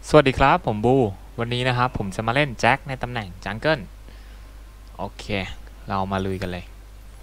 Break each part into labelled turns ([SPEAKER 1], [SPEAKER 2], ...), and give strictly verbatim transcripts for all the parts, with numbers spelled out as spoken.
[SPEAKER 1] สวัสดีครับผมบูวันนี้นะครับผมจะมาเล่นแจ็คในตำแหน่งจังเกิลโอเคเรามาลุยกันเลย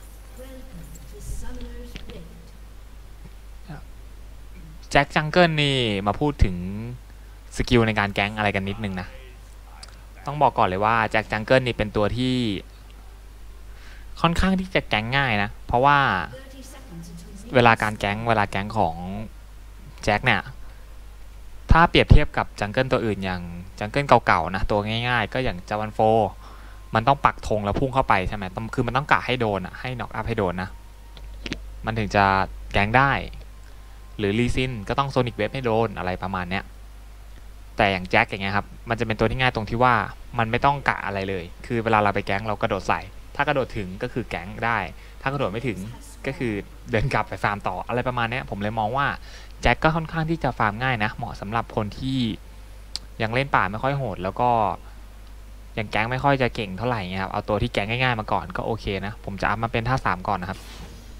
[SPEAKER 1] แจ็คจังเกิลนี่มาพูดถึงสกิลในการแก๊งอะไรกันนิดนึงนะต้องบอกก่อนเลยว่าแจ็คจังเกิลนี่เป็นตัวที่ค่อนข้างที่จะแก๊งง่ายนะเพราะว่าเวลาการแก๊งเวลาแก๊งของแจ็คเนี่ยถ้าเปรียบเทียบกับจังเกิลตัวอื่นอย่างจังเกิลเก่าๆนะตัวง่ายๆก็อย่างจาวันโฟมันต้องปักธงแล้วพุ่งเข้าไปใช่ไหมคือมันต้องกะให้โดนอะให้น็อกอัพให้โดนนะมันถึงจะแก๊งได้หรือลีซินก็ต้องโซนิกเวฟให้โดนอะไรประมาณเนี้ยแต่อย่างแจ็คอย่างเงี้ยครับมันจะเป็นตัวที่ง่ายตรงที่ว่ามันไม่ต้องกะอะไรเลยคือเวลาเราไปแก๊งเรากระโดดใส่ถ้ากระโดดถึงก็คือแก๊งได้ถ้ากระโดดไม่ถึงก็คือเดินกลับไปฟาร์มต่ออะไรประมาณนี้ผมเลยมองว่าแจ็คก็ค่อนข้างที่จะฟาร์มง่ายนะเหมาะสำหรับคนที่ยังเล่นป่าไม่ค่อยโหดแล้วก็ยังแก๊งไม่ค่อยจะเก่งเท่าไหร่เงี้ยครับเอาตัวที่แก๊งง่ายๆมาก่อนก็โอเคนะผมจะอัพมาเป็นท่าสามก่อนนะครับ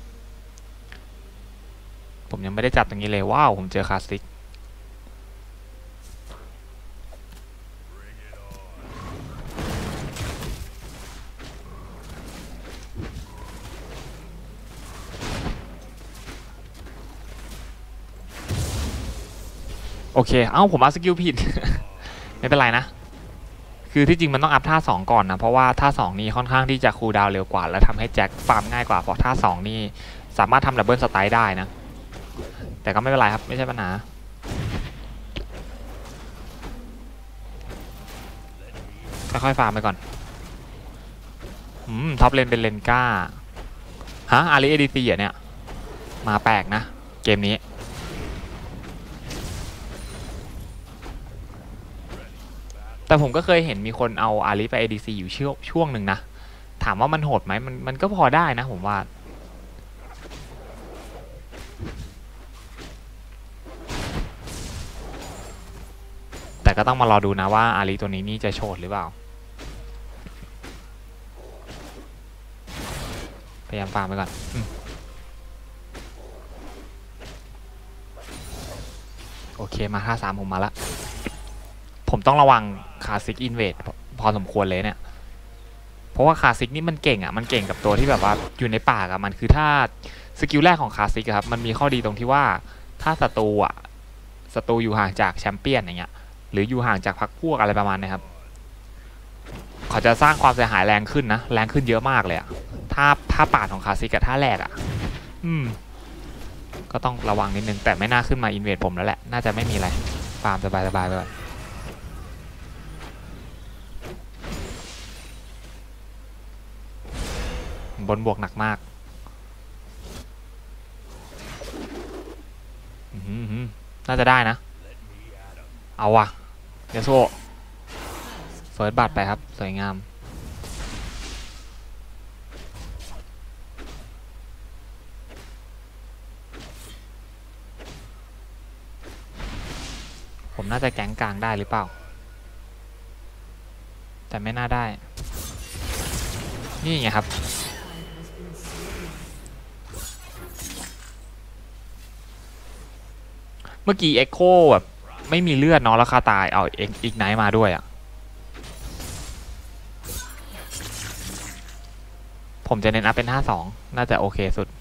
[SPEAKER 1] ผมยังไม่ได้จับตรงนี้เลยว้าวผมเจอคลาสสิกโอเคเอ้าผมอัพสกิลผิด ไม่เป็นไรนะคือที่จริงมันต้องอัพท่าสองก่อนนะเพราะว่าท่าสองนี่ค่อนข้างที่จะคูลดาวน์เร็วกว่าและทำให้แจ็คฟาร์มง่ายกว่าเพราะท่าสองนี่สามารถทำดับเบิลสไตล์ได้นะแต่ก็ไม่เป็นไรครับไม่ใช่ปัญหาค่อยๆฟาร์มไปก่อนอืมท็อปเลนเป็นเลนก้าฮะอารีเอดีซีเนี่ยมาแปลกนะเกมนี้แต่ผมก็เคยเห็นมีคนเอาอารีไป เอ ดี ซี อยู่ช่วงช่วงหนึ่งนะถามว่ามันโหดไหมมันมันก็พอได้นะผมว่าแต่ก็ต้องมารอดูนะว่าอารีตัวนี้นี่จะโชดหรือเปล่าพยายามฟาร์มไปก่อนโอเคมาท่าสามผมมาละผมต้องระวังคาซิกอินเวดพอสมควรเลยเนี่ยเพราะว่าคาซิกนี่มันเก่งอ่ะมันเก่งกับตัวที่แบบว่าอยู่ในป่ากับมันคือถ้าสกิลแรกของคาซิกครับมันมีข้อดีตรงที่ว่าถ้าศัตรูอ่ะศัตรูอยู่ห่างจากแชมเปี้ยนอย่างเงี้ยหรืออยู่ห่างจากพรรคพวกอะไรประมาณนี้ครับเขาจะสร้างความเสียหายแรงขึ้นนะแรงขึ้นเยอะมากเลยอะถ้าถ้าป่าของคาซิกกับท่าแรกอ่ะอืมก็ต้องระวังนิดนึงแต่ไม่น่าขึ้นมาอินเวดผมแล้วแหละน่าจะไม่มีอะไรฟาร์มสบายๆไปก่อนบนบวกหนักมากน่าจะได้นะเอาวะเดี๋ยวโซ่เฟิร์สบัตไปครับสวยงามผมน่าจะแก๊งกลางได้หรือเปล่าแต่ไม่น่าได้นี่ไงครับเมื่อกี้เอ็กโคแบบไม่มีเลือดเนาะแล้วคาตายเอาเอ็กอีกไนท์มาด้วยอ่ะผมจะเน้นอัพเป็นห้าสองน่าจะโอเคสุด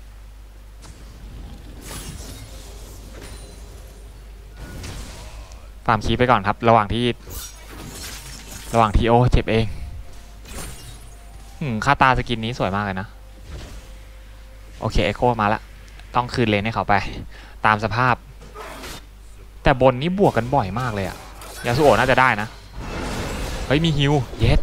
[SPEAKER 1] ฟาร์มคีไปก่อนครับระหว่างที่ระหว่างที่โอเจ็บเองหืมคาตาสกินนี้สวยมากเลยนะโอเคเอ็กโคมาละต้องคืนเลนให้เขาไปตามสภาพแต่บนนี้บวกกันบ่อยมากเลยอะยาสุโอะน่าจะได้นะเฮ้ยมีฮิวเย็ด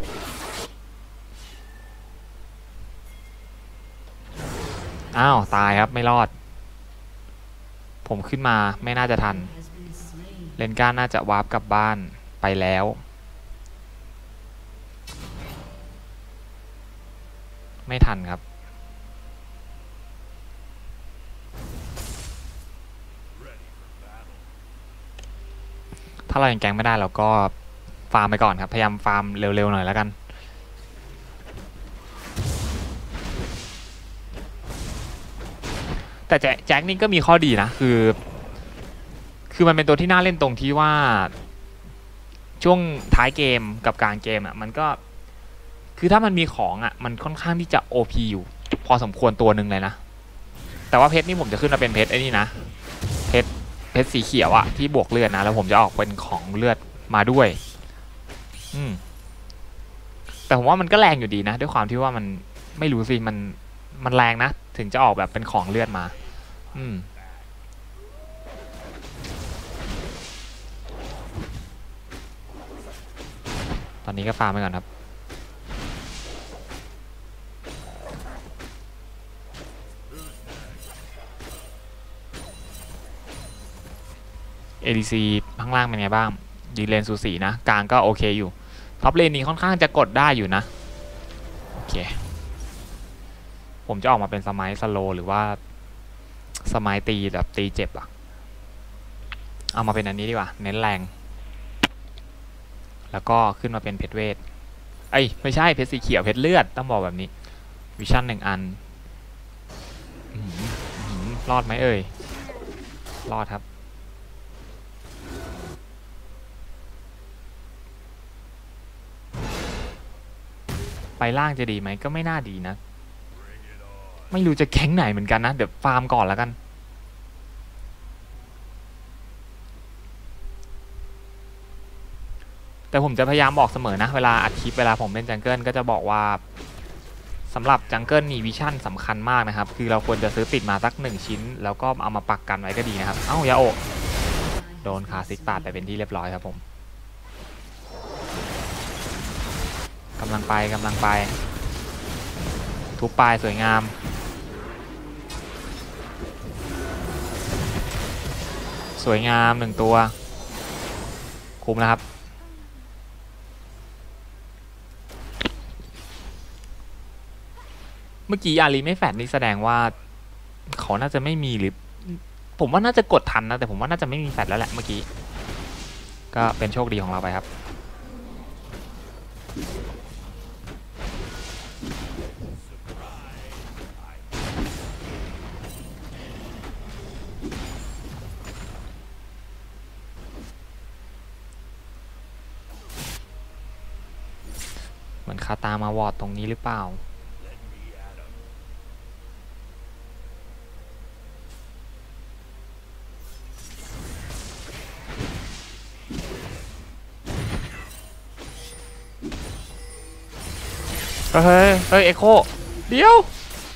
[SPEAKER 1] อ้าวตายครับไม่รอดผมขึ้นมาไม่น่าจะทันเลนก้าน่าจะวาร์ปกลับบ้านไปแล้วไม่ทันครับถ้าเรายังแกงไม่ได้เราก็ฟาร์มไปก่อนครับพยายามฟาร์มเร็วๆหน่อยแล้วกันแต่แจ็คนี่ก็มีข้อดีนะคือคือมันเป็นตัวที่น่าเล่นตรงที่ว่าช่วงท้ายเกมกับกลางเกมอ่ะมันก็คือถ้ามันมีของอ่ะมันค่อนข้างที่จะ โอ พี อยู่พอสมควรตัวหนึ่งเลยนะแต่ว่าเพชรนี่ผมจะขึ้นมาเป็นเพชรไอ้นี่นะเพชรเพชรสีเขียวอะที่บวกเลือดนะแล้วผมจะออกเป็นของเลือดมาด้วยอืมแต่ผมว่ามันก็แรงอยู่ดีนะด้วยความที่ว่ามันไม่รู้สิมันมันแรงนะถึงจะออกแบบเป็นของเลือดมาอืมตอนนี้ก็ฟาร์มไปก่อนครับ เอ ดี ซี ข้างล่างเป็นไงบ้างดีเลนสูสีนะกลางก็โอเคอยู่ท็อปเลนนี้ค่อนข้างจะกดได้อยู่นะโอเคผมจะออกมาเป็นสมัยสโลหรือว่าสมัยตีแบบตีเจ็บอะเอามาเป็นอันนี้ดีกว่าเน้นแรงแล้วก็ขึ้นมาเป็นเพชรเวทเอ้ยไม่ใช่เพชรสีเขียวเพชรเลือดต้องบอกแบบนี้วิชั่นหนึ่งอันรอดไหมเอ่ยรอดครับไปล่างจะดีไหมก็ไม่น่าดีนะไม่รู้จะแข็งไหนเหมือนกันนะเดี๋ยวฟาร์มก่อนแล้วกันแต่ผมจะพยายามบอกเสมอนะเวลาอัดคลิปเวลาผมเล่นจังเกิลก็จะบอกว่าสำหรับจังเกิลนี่วิชั่นสำคัญมากนะครับคือเราควรจะซื้อติดมาสักหนึ่งชิ้นแล้วก็เอามาปักกันไว้ก็ดีนะครับเอ้ายาโอะโดนคาซิกปาดไปเป็นที่เรียบร้อยครับผมกำลังไปกำลังไปทุบปลายสวยงามสวยงามหนึ่งตัวคุ้มนะครับเมื่อกี้อารีไม่แฟดนี่แสดงว่าเขาน่าจะไม่มีหรือผมว่าน่าจะกดทันนะแต่ผมว่าน่าจะไม่มีแฟดแล้วแหละเมื่อกี้ก็เป็นโชคดีของเราไปครับเหมือนคาตามาวอร์ดตรงนี้หรือเปล่าเฮ้ยเฮ้ยเอ็กโคเดี๋ยว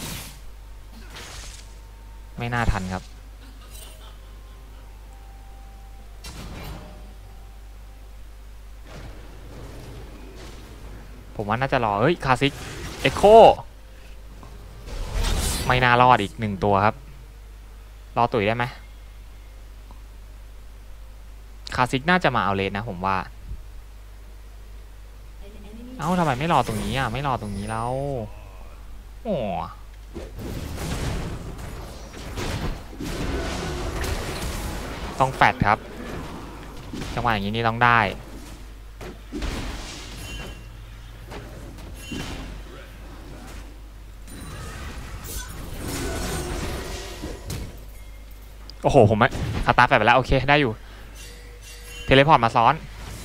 [SPEAKER 1] ไม่น่าทันครับผมว่าน่าจะรอเฮ้ยคาซิกเอ็กโคไม่น่ารอดอีกหนึ่งตัวครับรอตุ๋ยได้ไหมคาซิกน่าจะมาเอาเลนนะผมว่าเอ้าทำไมไม่รอตรงนี้อ่ะไม่รอตรงนี้แล้วโอ้ต้องแฟดครับจังหวะอย่างนี้นี่ต้องได้โอ้โหผมไม่คาตาแฟดไปแล้วโอเคได้อยู่เทเลพอร์ตมาซ้อน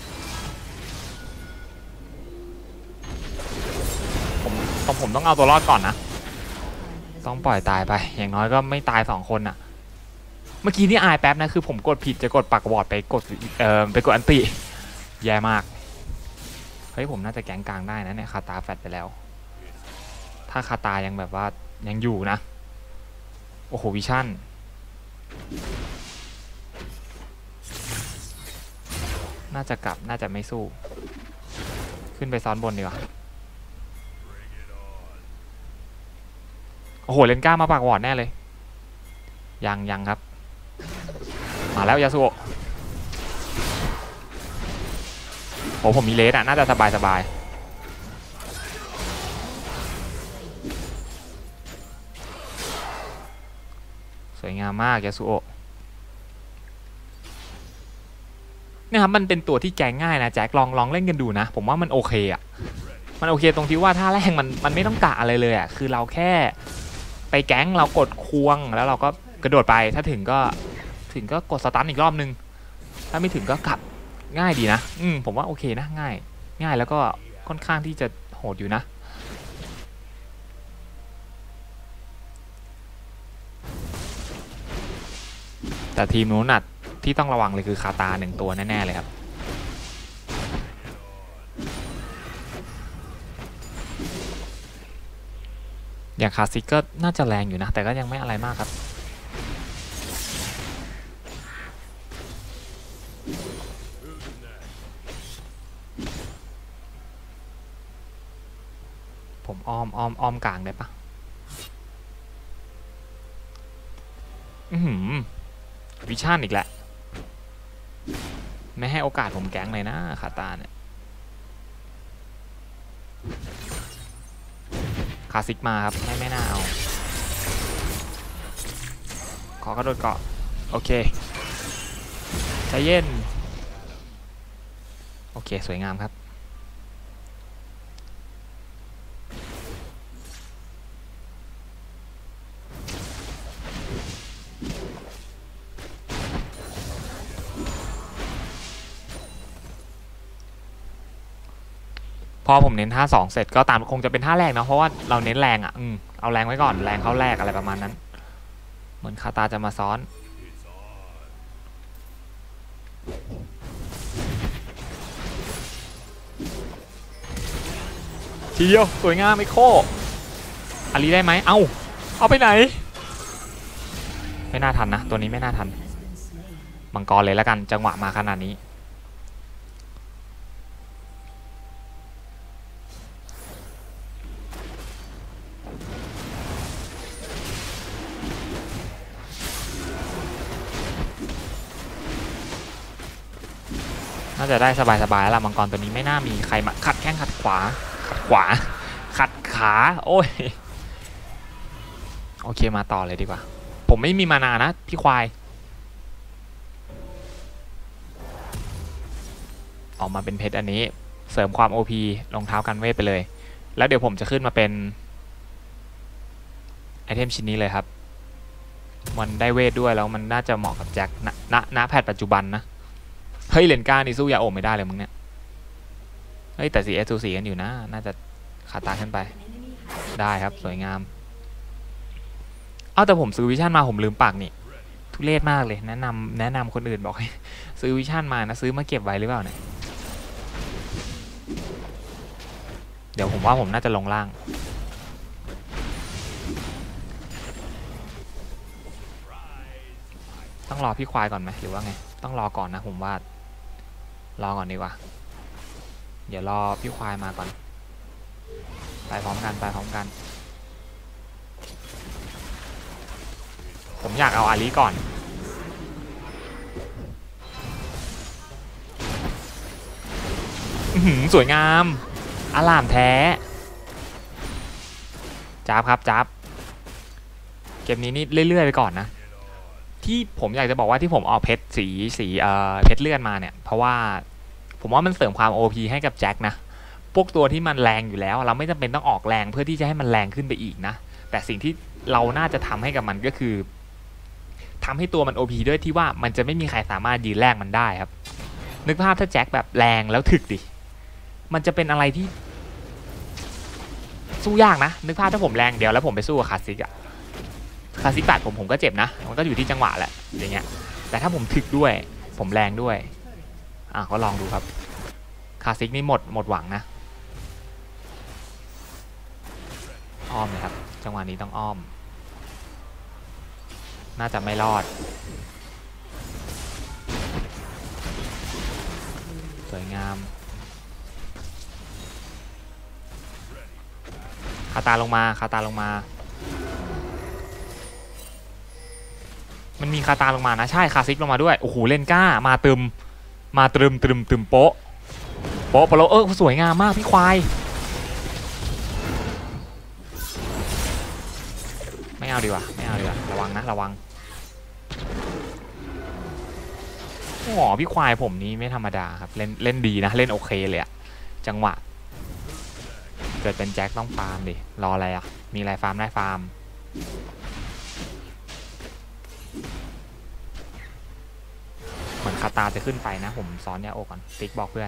[SPEAKER 1] ผมต้องผมต้องเอาตัวรอดก่อนนะต้องปล่อยตายไปอย่างน้อยก็ไม่ตายสองคนอะเมื่อกี้นี่อายแป๊บนะคือผมกดผิดจะกดปักวอร์ดไปกดเอ่อไปกดอันติแย่มากเฮ้ยผมน่าจะแกงกลางได้นะเนี่ยคาตาแฟดไปแล้วถ้าคาตายังแบบว่ายังอยู่นะโอ้โหวิชั่นน่าจะกลับน่าจะไม่สู้ขึ้นไปซ้อนบนดีกว่าโอ้โหเลนก้ามาปากวอร์ดแน่เลยยังยังครับมาแล้วยาสุโอะโอ้ผมมีเลสอะน่าจะสบายสบายสวยงามมากยาสุโอะเนี่ยครับมันเป็นตัวที่แกงง่ายนะแจ็คลองลองเล่นกันดูนะผมว่ามันโอเคอะมันโอเคตรงที่ว่าท่าแรกมันมันไม่ต้องกะอะไรเลยอะคือเราแค่ไปแก๊งเรากดควงแล้วเราก็กระโดดไปถ้าถึงก็ถึงก็กดสตันอีกรอบนึงถ้าไม่ถึงก็กลับง่ายดีนะอืมผมว่าโอเคนะง่ายง่ายแล้วก็ค่อนข้างที่จะโหดอยู่นะแต่ทีมนู้นน่ะที่ต้องระวังเลยคือคาตาหนึ่งตัวแน่ๆเลยครับอย่างคาซิกก็น่าจะแรงอยู่นะแต่ก็ยังไม่อะไรมากครับผมอ้อมอ้อมอ้อมกลางได้ปะอือหือวิชั่นอีกแล้วไม่ให้โอกาสผมแก๊งเลยนะคาตาเนี่ยคาซิกมาครับไม่ไม่น่าเอาขอกระโดดเกาะโอเคใจเย็นโอเคสวยงามครับพอผมเน้นท่าสองเสร็จก็ตามคงจะเป็นท่าแรกเนาะเพราะว่าเราเน้นแรงอ่ะอืมเอาแรงไว้ก่อนแรงเข้าแรกอะไรประมาณนั้นเหมือนคาตาจะมาซ้อนทีเดียวสวยงามไอโคอาลีได้ไหมเอ้าเอาไปไหนไม่น่าทันนะตัวนี้ไม่น่าทันมังกรเลยแล้วกันจังหวะมาขนาดนี้น่าจะได้สบายๆแล้วมังกรตัวนี้ไม่น่ามีใครมาขัดแข้งขัดขวาขัดขวาขัดขาโอ้ยโอเคมาต่อเลยดีกว่าผมไม่มีมานานะพี่ควายออกมาเป็นเพชรอันนี้เสริมความ โอ พี รองเท้ากันเวทไปเลยแล้วเดี๋ยวผมจะขึ้นมาเป็นไอเทมชิ้นนี้เลยครับมันได้เวทด้วยแล้วมันน่าจะเหมาะกับแจ็คณณณแพทปัจจุบันนะเฮ้ยเลนก้านี่สู้ยาโอมไม่ได้เลยมึงเนี่ยเฮ้ยแต่ ซี เอส สูสีกันอยู่นะน่าจะขาตาขึ้นไปได้ครับสวยงามเอาแต่ผมซื้อวิชั่นมาผมลืมปากนี่ทุเรศมากเลยแนะนำแนะนำคนอื่นบอกให้ซื้อวิชั่นมานะซื้อมาเก็บไว้หรือเปล่าเนี่ยเดี๋ยวผมว่าผมน่าจะลงล่างต้องรอพี่ควายก่อนไหมหรือว่าไงต้องรอก่อนนะผมว่ารอก่อนดีกว่าเดี๋ยวรอพี่ควายมาก่อนไปพร้อมกันไปพร้อมกันผมอยากเอาอาลีก่อนสวยงามอลามแท้จับครับจับเกมนี้นี่เรื่อยๆไปก่อนนะที่ผมอยากจะบอกว่าที่ผมเอาเพชรสีสีเอ่อเพชรเลื่อนมาเนี่ยเพราะว่าผมว่ามันเสริมความ โอ พี ให้กับแจ็คนะพวกตัวที่มันแรงอยู่แล้วเราไม่จำเป็นต้องออกแรงเพื่อที่จะให้มันแรงขึ้นไปอีกนะแต่สิ่งที่เราน่าจะทำให้กับมันก็คือทำให้ตัวมัน โอ พี ด้วยที่ว่ามันจะไม่มีใครสามารถยืนแรกมันได้ครับนึกภาพถ้าแจ็คแบบแรงแล้วถึกดิมันจะเป็นอะไรที่สู้ยากนะนึกภาพถ้าผมแรงเดียวแล้วผมไปสู้กับคาซิกอะคาซิกแปดผมผมก็เจ็บนะมันก็อยู่ที่จังหวะแหละอย่างเงี้ยแต่ถ้าผมถึกด้วยผมแรงด้วยอ่ะก็ลองดูครับคาซิกนี่หมดหมดหวังนะอ้อมเลยครับจังหวะนี้ต้องอ้อมน่าจะไม่รอดสวยงามคาตาลงมาคาตาลงมามันมีคาตาลงมานะใช่คาซิกลงมาด้วยโอ้โหเล่นก้ามาตึมมาตรึมตรึมตรึมโป๊ะโป๊ะโปโลเออสวยงามมากพี่ควายไม่เอาดีกว่าไม่เอาดีกว่าระวังนะระวังโอ้โหพี่ควายผมนี้ไม่ธรรมดาครับเล่นเล่นดีนะเล่นโอเคเลยอะจังหวะเกิดเป็นแจ็คต้องฟาร์มดิรออะไรอะมีอะไรฟาร์มได้ฟาร์มเหมือนคาตาจะขึ้นไปนะผมซ้อนยาโอก่อนติ๊กบอกเพื่อน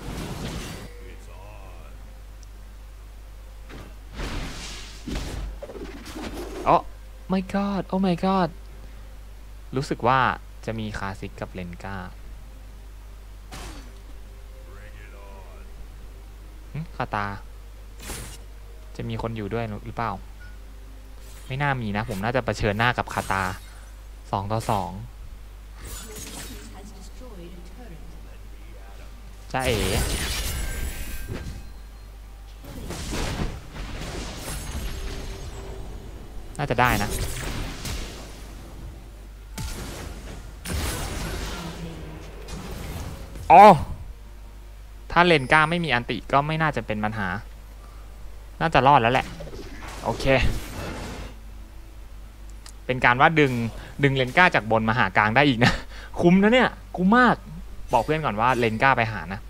[SPEAKER 1] โอ้ my god โอ้ my god รู้สึกว่าจะมีคาซิกกับเลนกาคาตาจะมีคนอยู่ด้วยหรือเปล่าไม่น่ามีนะผมน่าจะเผชิญหน้ากับคาตาสองต่อสองจ้าเอ๋น่าจะได้นะอ๋อถ้าเลนก้าไม่มีอันติก็ไม่น่าจะเป็นปัญหาน่าจะรอดแล้วแหละโอเคเป็นการว่าดึงดึงเลนก้าจากบนมาหากลางได้อีกนะคุ้มนะเนี่ยคุ้มมากบอกเพื่อนก่อนว่าเลนก้าไปหานะ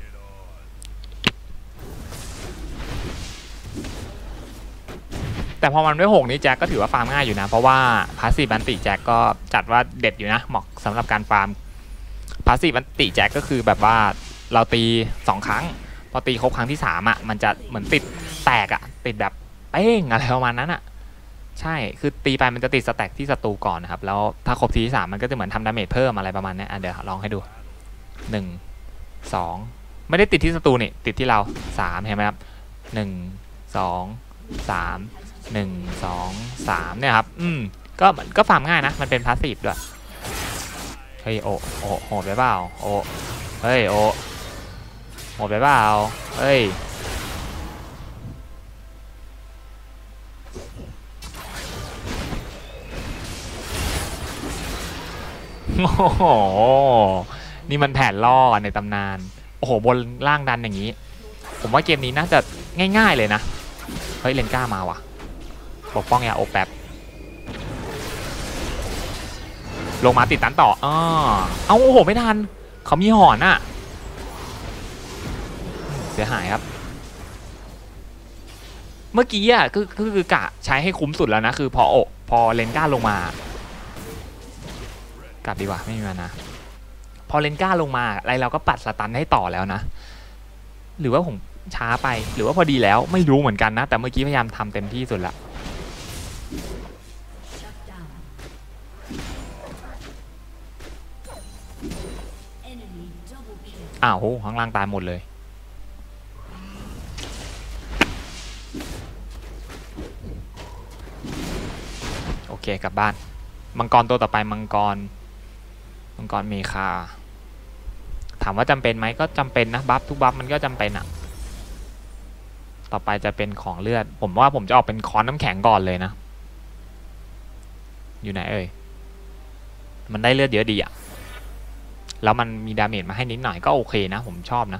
[SPEAKER 1] แต่พอมันไม่หกนี้แจ็คก็ถือว่าฟาร์มง่ายอยู่นะเพราะว่าพาสซีฟอันติแจ็คก็จัดว่าเด็ดอยู่นะเหมาะสำหรับการฟาร์มพาสซีฟอันติแจ็คก็คือแบบว่าเราตีสองครั้งพอตีครบครั้งที่สามอ่ะมันจะเหมือนติดแตกอ่ะติดแบบเป้งอะไรประมาณนั้นอ่ะใช่คือตีไปมันจะติดสแต็กที่ศัตรูก่อนนะครับแล้วถ้าครบทีที่สามมันก็จะเหมือนทำดาเมจเพิ่มอะไรประมาณนี้อ่ะเดี๋ยวลองให้ดูหนึ่งสองไม่ได้ติดที่ศัตรูนี่ติดที่เราสามเห็นไหมครับหนึ่งสองสามหนึ่งสองสามเนี่ยครับอืมก็ก็ฟาร์มง่ายนะมันเป็นพาสซีฟด้วยเฮ้ยโอโอโหดไปเปล่าโอเฮ้ยโอโหดไปเปล่าเฮ้ยโอ้โหนี่มันแผนล่อในตำนานโอ้โหบนล่างดันอย่างนี้ผมว่าเกมนี้น่าจะง่ายๆเลยนะเฮ้ยเลนก้ามาว่ะปกป้องยาโอแป๊บลงมาติดตันต่ออ้อเอาโอ้โหไม่ทันเขามีหอนอ่ะเสียหายครับเมื่อกี้อ่ะคือคือกะใช้ให้คุ้มสุดแล้วนะคือพอโอพอเลนก้าลงมากลับดีกว่าไม่มีมานะพอเลนก้าลงมาอะไรเราก็ปัดสตันให้ต่อแล้วนะหรือว่าผมช้าไปหรือว่าพอดีแล้วไม่รู้เหมือนกันนะแต่เมื่อกี้พยายามทำเต็มที่สุดละอ้าวโหข้างล่างตายหมดเลยโอเคกลับบ้านมังกรตัวต่อไปมังกรมังกรเมคาถามว่าจำเป็นไหมก็จำเป็นนะบัฟทุกบัฟมันก็จำเป็นอะต่อไปจะเป็นของเลือดผมว่าผมจะออกเป็นค้อนน้ำแข็งก่อนเลยนะอยู่ไหนเอ่ยมันได้เลือดเยอะดีอะแล้วมันมีดาเมจมาให้นิดหน่อยก็โอเคนะผมชอบนะ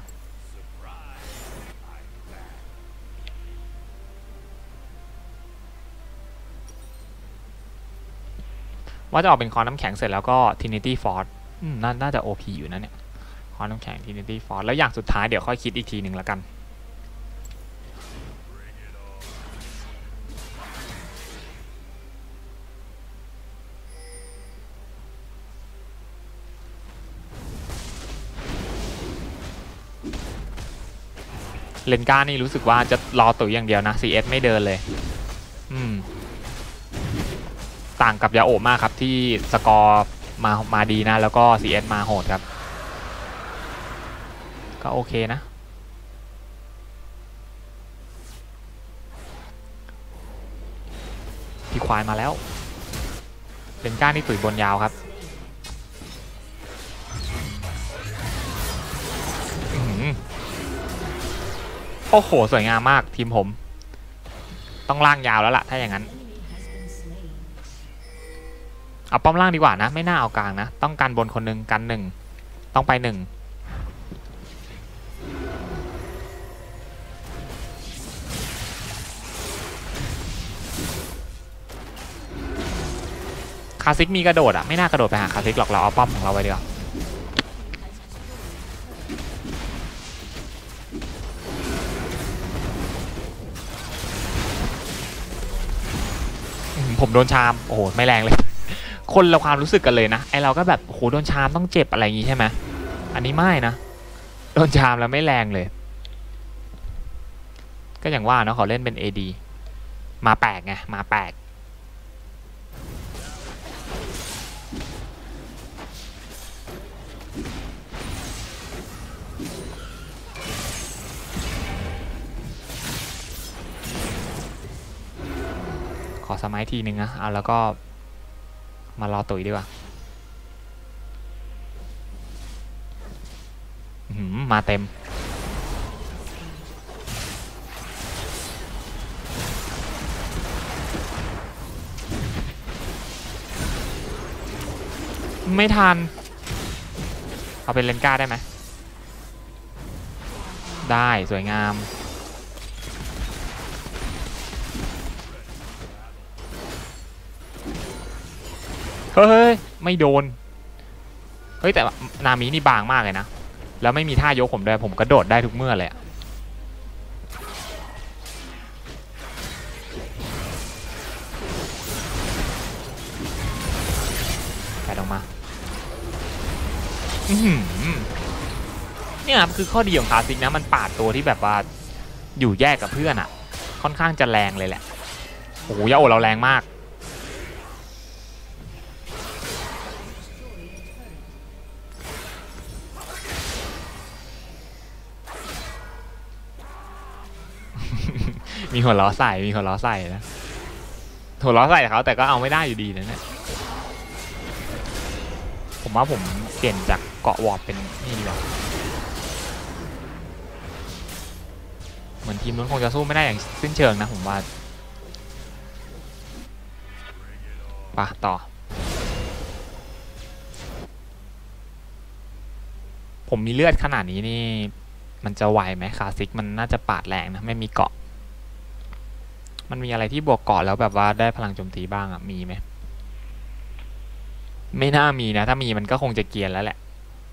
[SPEAKER 1] ว่าจะออกเป็นคอนน้ำแข็งเสร็จแล้วก็ Trinity Force น่าน่าจะ โอ พี อยู่นะเนี่ยคอนน้ำแข็ง Trinity Force แล้วอย่างสุดท้ายเดี๋ยวค่อยคิดอีกทีหนึ่งแล้วกันเลนก้านี่รู้สึกว่าจะรอตุ๋ยอย่างเดียวนะ ซี เอส ไม่เดินเลยอืมต่างกับยาโอมากครับที่สกอร์มามาดีนะแล้วก็ ซี เอส มาโหดครับก็โอเคนะพี่ควายมาแล้วเลนก้านี่ตุ๋ยบนยาวครับโอ้โหสวยงามมากทีมผมต้องล่างยาวแล้วล่ะถ้าอย่างนั้นเอาป้อมล่างดีกว่านะไม่น่าเอากลางนะต้องกันบนคนหนึ่งกันหนึ่งต้องไปหนึ่งคาซิกมีกระโดดอ่ะไม่น่ากระโดดไปหาคาซิกหรอกเราเอาป้อมของเราไว้ดีกว่าผมโดนชามโอ้โหไม่แรงเลยคนละความรู้สึกกันเลยนะไอเราก็แบบโหโดนชามต้องเจ็บอะไรอย่างงี้ใช่ไหมอันนี้ไม่นะโดนชามแล้วไม่แรงเลยก็อย่างว่าเนาะเขาเล่นเป็น เอ ดี มาแปลกไงมาแปลกขอสมัยทีนึงนะเอาแล้วก็มารอตุ๋ยดีกว่ามาเต็มไม่ทันเอาเป็นเลนก้าได้ไหมได้สวยงามเฮ้ยไม่โดนเฮ้ยแต่นามินี่บางมากเลยนะแล้วไม่มีท่ายกผมด้วยผมกระโดดได้ทุกเมื่อเลยแปดออกมาเนี่ยคือข้อดีของคลาสสิกนะมันปาดตัวที่แบบว่าอยู่แยกกับเพื่อนอ่ะค่อนข้างจะแรงเลยแหละโอ้โหยาโอเราแรงมากมีหัวล้อใส่มีหัวล้อใส่นะหัวล้อใส่เขาแต่ก็เอาไม่ได้อยู่ดีนะเนี่ยผมว่าผมเปลี่ยนจากเกาะวอร์ดเป็นนี่ดีกว่าเหมือนทีมนู้นคงจะสู้ไม่ได้อย่างสิ้นเชิงนะผมว่าปะต่อผมมีเลือดขนาดนี้นี่มันจะไหวไหมคลาสสิกมันน่าจะปาดแรงนะไม่มีเกาะมันมีอะไรที่บวกเกาะแล้วแบบว่าได้พลังโจมตีบ้างอ่ะมีไหมไม่น่ามีนะถ้ามีมันก็คงจะเกียร์แล้วแหละ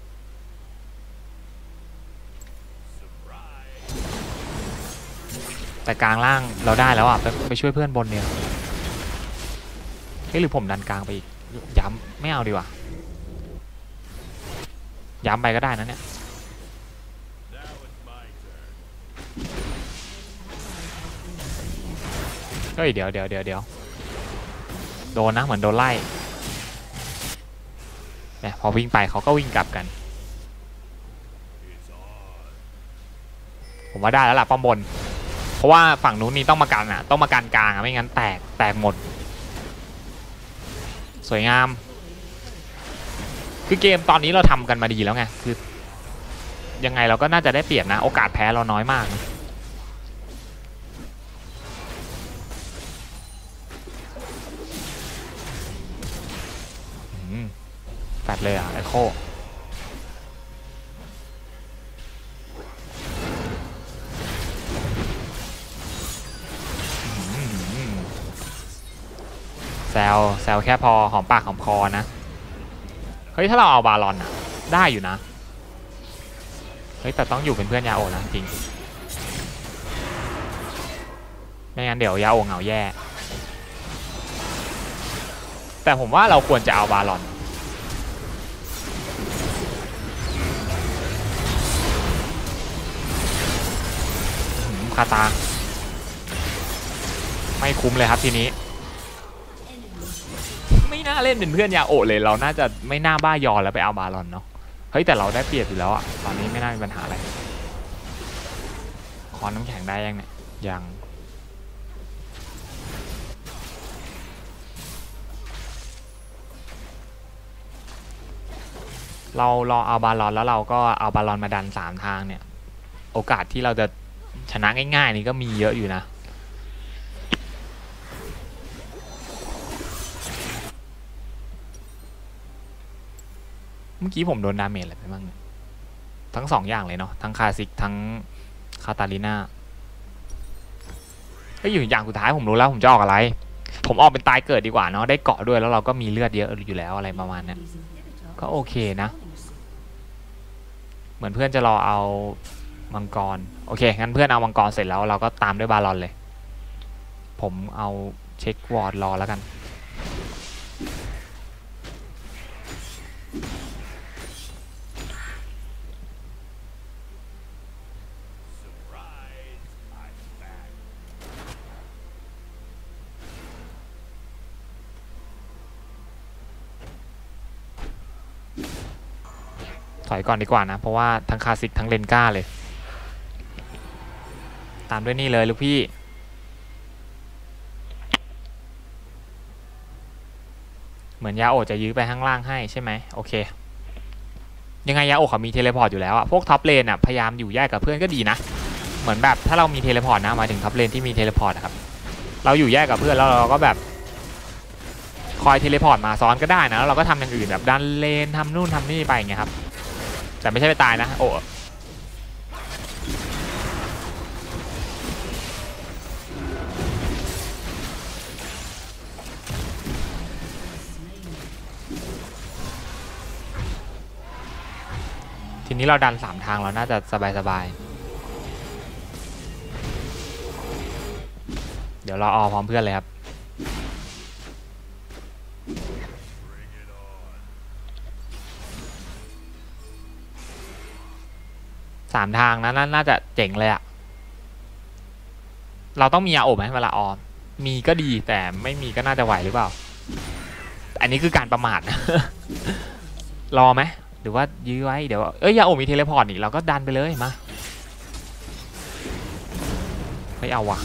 [SPEAKER 1] แต่กลางล่างเราได้แล้วอ่ะไปไปช่วยเพื่อนบนเนี่ยเฮ้ยหรือผมดันกลางไปอีกย้ำไม่เอาดีกว่าย้ำไปก็ได้นะเนี่ยเฮ้ยเดี๋ยวเดี๋ยวเดี๋ยวเดี๋ยวโดนนะเหมือนโดนไล่เนี่ยพอวิ่งไปเขาก็วิ่งกลับกันผมว่าได้แล้วล่ะป้อมบนเพราะว่าฝั่งนู้นนี่ต้องมากันอ่ะต้องมากันกลางอ่ะไม่งั้นแตกแตกหมดสวยงามคือเกมตอนนี้เราทำกันมาดีแล้วไงคือยังไงเราก็น่าจะได้เปรียบนะโอกาสแพ้เราน้อยมากนะแฟดเลยอ่ะไอโคแซวแซวแค่พอหอมปากหอมคอนะเฮ้ยถ้าเราเอาบาลอนอ่ะได้อยู่นะเฮ้ยแต่ต้องอยู่เป็นเพื่อนยาโอนะจริงไม่งั้นเดี๋ยวยาโอเหงาแย่แต่ผมว่าเราควรจะเอาบาลอนคาตาไม่คุ้มเลยครับทีนี้ไม่น่าเล่นเป็นเพื่อนยาโอเลยเราน่าจะไม่น่าบ้ายอแล้วไปเอาบาลอนเนาะเฮ้ยแต่เราได้เปรียบอยู่แล้วอะตอนนี้ไม่น่ามีปัญหาอะไรคอนน้ำแข็งได้ยังเนี่ยยังเรารอเอาบาลอนแล้วเราก็เอาบาลอนมาดันสามทางเนี่ยโอกาสที่เราจะชนะง่ายๆนี่ก็มีเยอะอยู่นะเมื่อกี้ผมโดนดาเมจอะไรไปบ้างทั้งสองอย่างเลยเนาะทั้งคาซิกทั้งคาตาลิน่าก็อยู่อย่างสุดท้ายผมรู้แล้วผมจะออกอะไรผมออกเป็นตายเกิดดีกว่าเนาะได้เกาะด้วยแล้วเราก็มีเลือดเยอะอยู่แล้วอะไรประมาณนี้ก็โอเคนะเหมือนเพื่อนจะรอเอามังกรโอเคงั้นเพื่อนเอามังกรเสร็จแล้วเราก็ตามด้วยบาลอนเลยผมเอาเช็ควอร์ดรอแล้วกันถอยก่อนดีกว่านะเพราะว่าทั้งคาซิกทั้งเลนก้าเลยตามด้วยนี่เลยลูกพี่เหมือนยาโอจะยื้อไปข้างล่างให้ใช่ไหมโอเคยังไงยาโอเขามีเทเลพอร์ตอยู่แล้วอะพวกท็อปเลนอะพยายามอยู่แยกกับเพื่อนก็ดีนะเหมือนแบบถ้าเรามีเทเลพอร์ตนะหมายถึงท็อปเลนที่มีเทเลพอร์ตครับเราอยู่แยกกับเพื่อนแล้วเราก็แบบคอยเทเลพอร์ตมาซ้อนก็ได้นะแล้วเราก็ทำอย่างอื่นแบบดันเลนทำนู่นทำนี่ไปอย่างเงี้ยครับแต่ไม่ใช่ไปตายนะโอ้ทีนี้เราดันสามทางเราน่าจะสบายๆเดี๋ยวเราออพร้อมเพื่อนเลยครับสามทางนะน่าจะเจ๋งเลยอะเราต้องมีอาโอบไหมเวลาออมมีก็ดีแต่ไม่มีก็น่าจะไหวหรือเปล่าอันนี้คือการประมาทนะ รอไหมหรือว่ายื้อไว้เดี๋ยวเอ้ยยาโอมีเทเลพอร์ตนี่เราก็ดันไปเลยมาไม่เอาว่ะ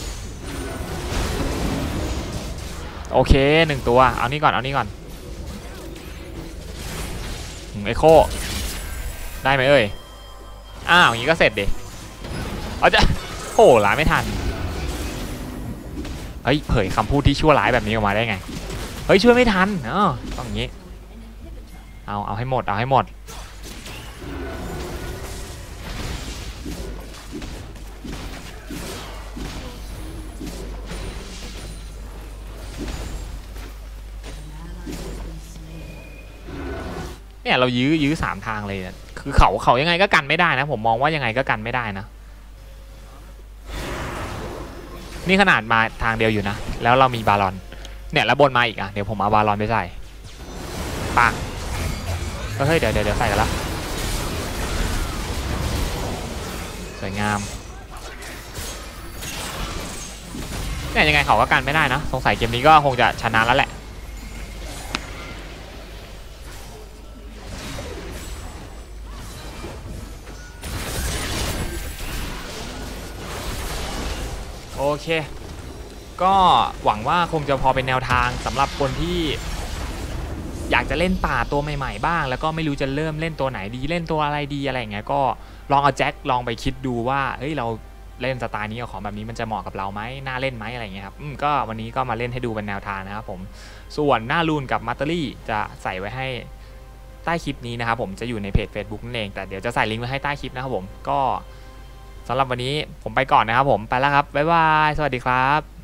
[SPEAKER 1] โอเคหนึ่งตัวเอานี่ก่อนเอานี่ก่อนเอโคได้ไหมเอ้ยอ้าวอย่างนี้ก็เสร็จดิเอาจะโอ้ล้าไม่ทันเฮ้ยเผยคำพูดที่ชั่วร้ายแบบนี้ออกมาได้ไงเฮ้ยช่วยไม่ทันเออต้องอย่างนี้เอาเอาให้หมดเอาให้หมดเนี่ยเรายื้อยื้อสามทางเลยคือเขาเขายังไงก็กันไม่ได้นะผมมองว่ายังไงก็กันไม่ได้นะนี่ขนาดมาทางเดียวอยู่นะแล้วเรามีบาลอนเนี่ยแล้วบนมาอีกอ่ะเดี๋ยวผมเอาบาลอนไปใส่ปังก็เฮ้ยเดี๋ยวเดี๋ยวใส่กันแล้วสวยงามเนี่ยยังไงเขาก็กันไม่ได้นะสงสัยเกมนี้ก็คงจะชนะแล้วแหละโอเคก็หวังว่าคงจะพอเป็นแนวทางสำหรับคนที่อยากจะเล่นป่าตัวใหม่ๆบ้างแล้วก็ไม่รู้จะเริ่มเล่นตัวไหนดีเล่นตัวอะไรดีอะไรอย่างเงี้ยก็ลองเอาแจ็คลองไปคิดดูว่าเฮ้ยเราเล่นสไตล์นี้กับของแบบนี้มันจะเหมาะกับเราไหมน่าเล่นไหมอะไรอย่างเงี้ยครับอืมก็วันนี้ก็มาเล่นให้ดูเป็นแนวทางนะครับผมส่วนหน้ารูนกับมัตเตอรี่จะใส่ไว้ให้ใต้คลิปนี้นะครับผมจะอยู่ในเพจ Facebook นั่นเองแต่เดี๋ยวจะใส่ลิงก์ไว้ให้ใต้คลิปนะครับผมก็สำหรับวันนี้ผมไปก่อนนะครับผมไปแล้วครับบ๊ายบายสวัสดีครับ